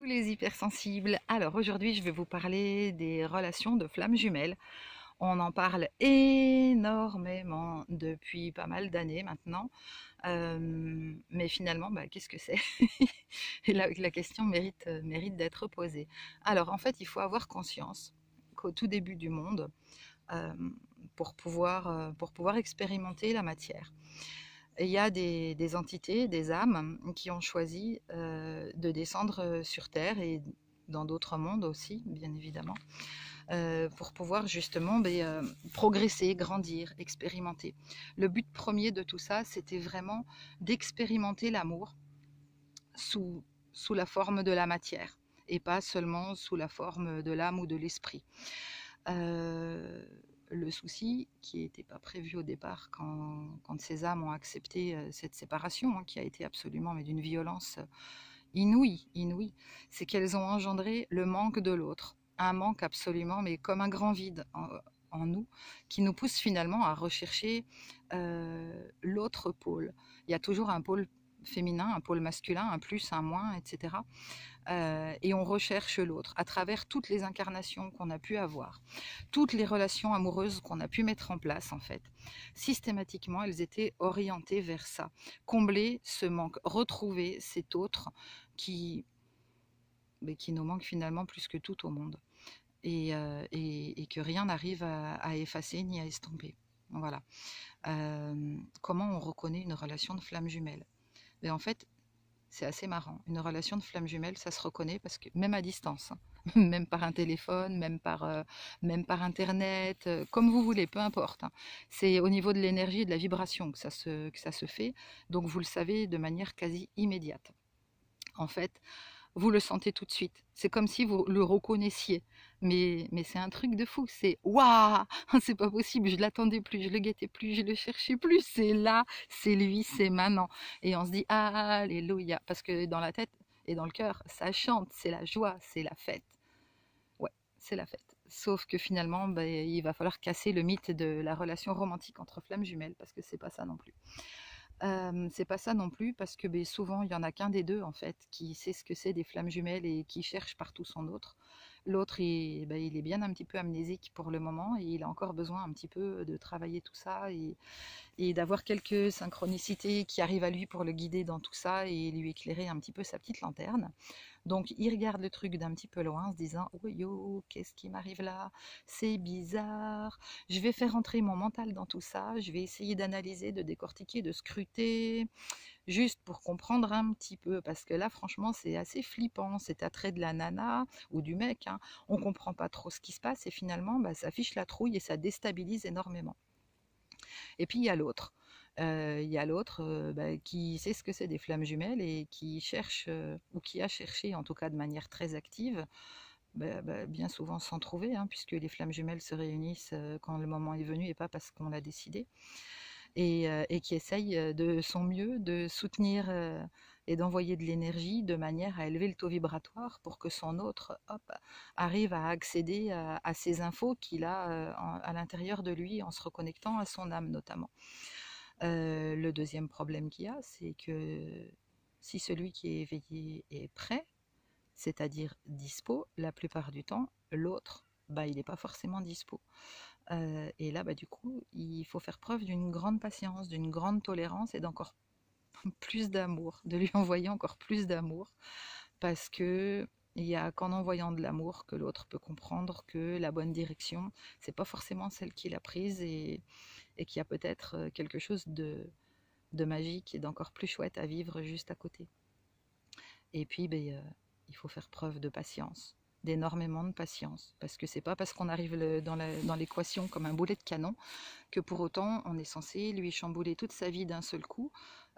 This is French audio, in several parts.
Les hypersensibles. Alors aujourd'hui, je vais vous parler des relations de flammes jumelles. On en parle énormément depuis pas mal d'années maintenant. Mais finalement, qu'est-ce que c'est? Et la question mérite d'être posée. Alors en fait, il faut avoir conscience qu'au tout début du monde, euh, pour pouvoir expérimenter la matière, il y a des entités, des âmes qui ont choisi de descendre sur Terre et dans d'autres mondes aussi, bien évidemment, pour pouvoir justement progresser, grandir, expérimenter. Le but premier de tout ça, c'était vraiment d'expérimenter l'amour sous, sous la forme de la matière et pas seulement sous la forme de l'âme ou de l'esprit. Euh, le souci, qui n'était pas prévu au départ quand ces âmes ont accepté cette séparation, hein, qui a été absolument mais d'une violence inouïe, c'est qu'elles ont engendré le manque de l'autre, un manque absolument, mais comme un grand vide en nous, qui nous pousse finalement à rechercher l'autre pôle. Il y a toujours un pôle féminin, un pôle masculin, un plus, un moins, etc. Et on recherche l'autre à travers toutes les incarnations qu'on a pu avoir, toutes les relations amoureuses qu'on a pu mettre en place en fait. Systématiquement, elles étaient orientées vers ça, combler ce manque, retrouver cet autre qui, qui nous manque finalement plus que tout au monde et que rien n'arrive à effacer ni à estomper. Voilà. Comment on reconnaît une relation de flamme jumelle? Mais en fait, c'est assez marrant. Une relation de flamme jumelle, ça se reconnaît parce que même à distance, hein, même par un téléphone, même par Internet, comme vous voulez, peu importe, hein. C'est au niveau de l'énergie et de la vibration que ça se fait. Donc vous le savez de manière quasi immédiate. En fait, vous le sentez tout de suite. C'est comme si vous le reconnaissiez. Mais c'est un truc de fou. C'est waouh, c'est pas possible. Je l'attendais plus, je le guettais plus, je le cherchais plus. C'est là, c'est lui, c'est maintenant. Et on se dit alléluia, parce que dans la tête et dans le cœur, ça chante. C'est la joie, c'est la fête. Ouais, c'est la fête. Sauf que finalement, il va falloir casser le mythe de la relation romantique entre flammes jumelles, parce que c'est pas ça non plus. C'est pas ça non plus parce que souvent il y en a qu'un des deux en fait qui sait ce que c'est des flammes jumelles et qui cherche partout son autre. L'autre il est bien un petit peu amnésique pour le moment et il a encore besoin un petit peu de travailler tout ça et d'avoir quelques synchronicités qui arrivent à lui pour le guider dans tout ça et lui éclairer un petit peu sa petite lanterne. Donc il regarde le truc d'un petit peu loin en se disant oh yo, qu'est-ce qui m'arrive là? C'est bizarre. Je vais faire entrer mon mental dans tout ça. Je vais essayer d'analyser, de décortiquer, de scruter, juste pour comprendre un petit peu. Parce que là, franchement, c'est assez flippant. Cet attrait de la nana ou du mec, hein. On comprend pas trop ce qui se passe et finalement, ça fiche la trouille et ça déstabilise énormément. Et puis il y a l'autre qui sait ce que c'est des flammes jumelles et qui cherche, ou qui a cherché en tout cas de manière très active, bien souvent sans trouver, hein, puisque les flammes jumelles se réunissent quand le moment est venu et pas parce qu'on l'a décidé, et qui essaye de son mieux de soutenir et d'envoyer de l'énergie de manière à élever le taux vibratoire pour que son autre arrive à accéder à ces infos qu'il a à l'intérieur de lui en se reconnectant à son âme notamment. Le deuxième problème qu'il y a, c'est que si celui qui est éveillé est prêt, c'est-à-dire dispo, la plupart du temps, l'autre, il n'est pas forcément dispo. Et là, du coup, il faut faire preuve d'une grande patience, d'une grande tolérance et d'encore plus d'amour, de lui envoyer encore plus d'amour, parce que il y a qu'en envoyant de l'amour que l'autre peut comprendre que la bonne direction, c'est pas forcément celle qu'il a prise et qu'il y a peut-être quelque chose de magique et d'encore plus chouette à vivre juste à côté. Et puis, il faut faire preuve de patience, d'énormément de patience, parce que c'est pas parce qu'on arrive dans l'équation comme un boulet de canon que pour autant on est censé lui chambouler toute sa vie d'un seul coup,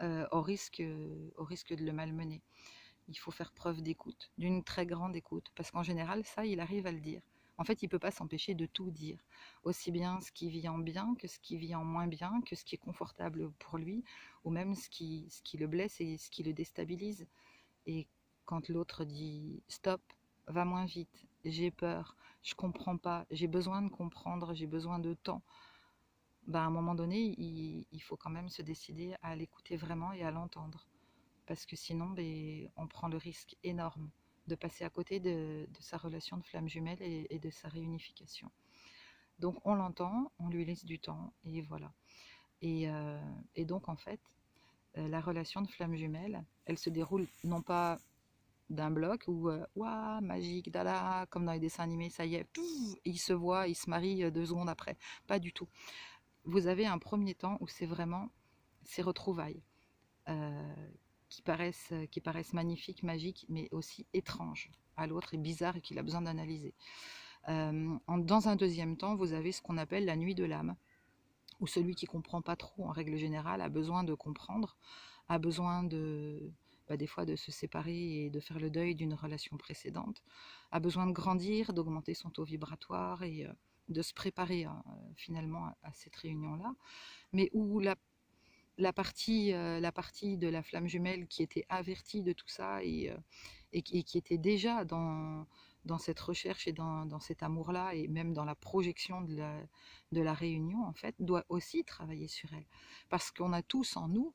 au risque de le malmener. Il faut faire preuve d'écoute, d'une très grande écoute, parce qu'en général, ça, il arrive à le dire. En fait, il ne peut pas s'empêcher de tout dire, aussi bien ce qui vit en bien que ce qui vit en moins bien, que ce qui est confortable pour lui, ou même ce qui le blesse et ce qui le déstabilise. Et quand l'autre dit stop, va moins vite, j'ai peur, je comprends pas, j'ai besoin de comprendre, j'ai besoin de temps, à un moment donné, il faut quand même se décider à l'écouter vraiment et à l'entendre. Parce que sinon, on prend le risque énorme de passer à côté de sa relation de flamme jumelle et de sa réunification. Donc on l'entend, on lui laisse du temps, et voilà. Et donc en fait, la relation de flamme jumelle, elle se déroule non pas d'un bloc où ouah, magique, dada, comme dans les dessins animés, ça y est, pouf, ils se voient, ils se marient 2 secondes après. Pas du tout. Vous avez un premier temps où c'est vraiment ces retrouvailles euh, qui paraissent magnifiques, magiques, mais aussi étranges à l'autre et bizarres et qu'il a besoin d'analyser. Dans un deuxième temps, vous avez ce qu'on appelle la nuit de l'âme, où celui qui comprend pas trop, en règle générale, a besoin de comprendre, a besoin des fois de se séparer et de faire le deuil d'une relation précédente, a besoin de grandir, d'augmenter son taux vibratoire et de se préparer finalement à cette réunion-là, mais où la partie de la flamme jumelle qui était avertie de tout ça et qui était déjà dans cette recherche et dans cet amour-là, et même dans la projection de la réunion, en fait, doit aussi travailler sur elle. Parce qu'on a tous en nous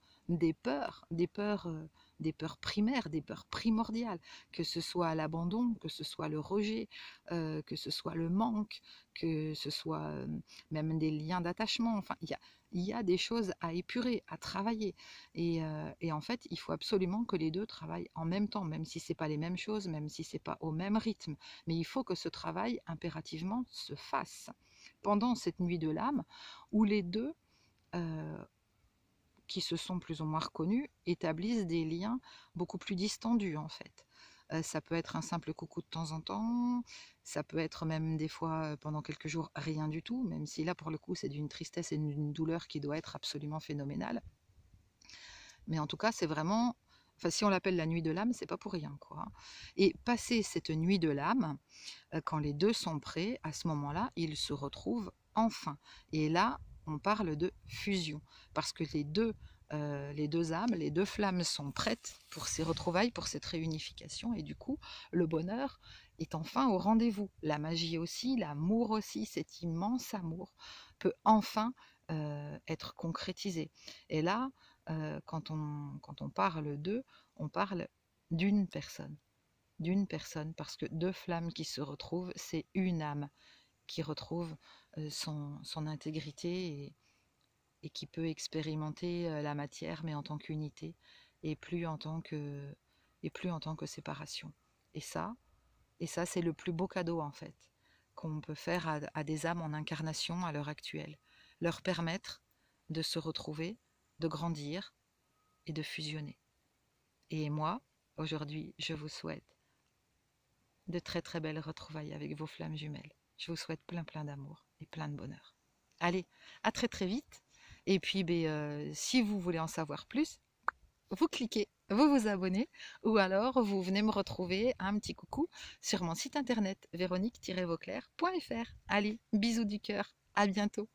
des peurs primaires, des peurs primordiales, que ce soit l'abandon, que ce soit le rejet, que ce soit le manque, que ce soit même des liens d'attachement. Enfin, il y a des choses à épurer, à travailler. Et en fait, il faut absolument que les deux travaillent en même temps, même si ce n'est pas les mêmes choses, même si ce n'est pas au même rythme. Mais il faut que ce travail, impérativement, se fasse pendant cette nuit de l'âme, où les deux, euh, qui se sont plus ou moins reconnus, établissent des liens beaucoup plus distendus, en fait. Ça peut être un simple coucou de temps en temps, ça peut être même des fois pendant quelques jours rien du tout, même si là pour le coup c'est d'une tristesse et d'une douleur qui doit être absolument phénoménale. Mais en tout cas c'est vraiment, enfin si on l'appelle la nuit de l'âme, c'est pas pour rien, quoi. Et passer cette nuit de l'âme, quand les deux sont prêts, à ce moment-là, ils se retrouvent enfin. Et là, on parle de fusion, parce que les deux âmes, les deux flammes sont prêtes pour ces retrouvailles, pour cette réunification, et du coup, le bonheur est enfin au rendez-vous. La magie aussi, l'amour aussi, cet immense amour peut enfin être concrétisé. Et là, quand on parle d'eux, on parle d'une personne. D'une personne, parce que deux flammes qui se retrouvent, c'est une âme qui retrouve son intégrité et qui peut expérimenter la matière, mais en tant qu'unité et plus en tant que séparation. Et ça, c'est le plus beau cadeau en fait qu'on peut faire à des âmes en incarnation à l'heure actuelle, leur permettre de se retrouver, de grandir et de fusionner. Et moi, aujourd'hui, je vous souhaite de très très belles retrouvailles avec vos flammes jumelles. Je vous souhaite plein plein d'amour et plein de bonheur. Allez, à très très vite. Et puis, si vous voulez en savoir plus, vous cliquez, vous vous abonnez, ou alors vous venez me retrouver un petit coucou sur mon site internet véronique-vauclair.fr. Allez, bisous du cœur, à bientôt.